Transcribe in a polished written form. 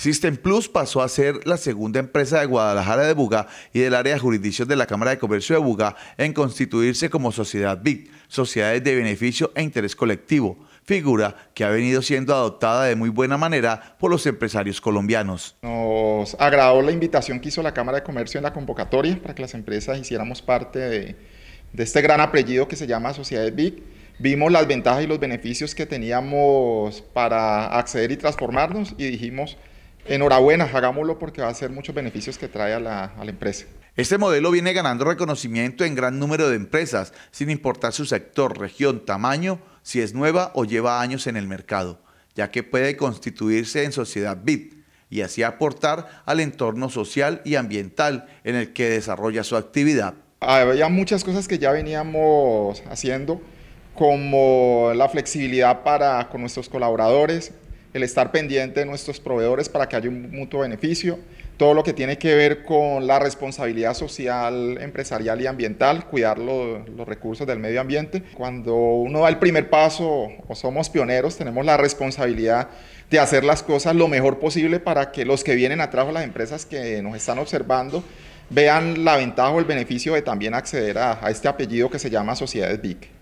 System Plus pasó a ser la segunda empresa de Guadalajara de Buga y del área de jurisdicción de la Cámara de Comercio de Buga en constituirse como sociedad BIC, sociedades de beneficio e interés colectivo, figura que ha venido siendo adoptada de muy buena manera por los empresarios colombianos. Nos agradó la invitación que hizo la Cámara de Comercio en la convocatoria para que las empresas hiciéramos parte de este gran apellido que se llama Sociedades BIC. Vimos las ventajas y los beneficios que teníamos para acceder y transformarnos y dijimos, enhorabuena, hagámoslo porque va a ser muchos beneficios que trae a la empresa. Este modelo viene ganando reconocimiento en gran número de empresas, sin importar su sector, región, tamaño, si es nueva o lleva años en el mercado, ya que puede constituirse en sociedad BIC y así aportar al entorno social y ambiental en el que desarrolla su actividad. Había muchas cosas que ya veníamos haciendo, como la flexibilidad con nuestros colaboradores, el estar pendiente de nuestros proveedores para que haya un mutuo beneficio, todo lo que tiene que ver con la responsabilidad social, empresarial y ambiental, cuidar los recursos del medio ambiente. Cuando uno da el primer paso o somos pioneros, tenemos la responsabilidad de hacer las cosas lo mejor posible para que los que vienen atrás, las empresas que nos están observando, vean la ventaja o el beneficio de también acceder a este apellido que se llama Sociedades BIC.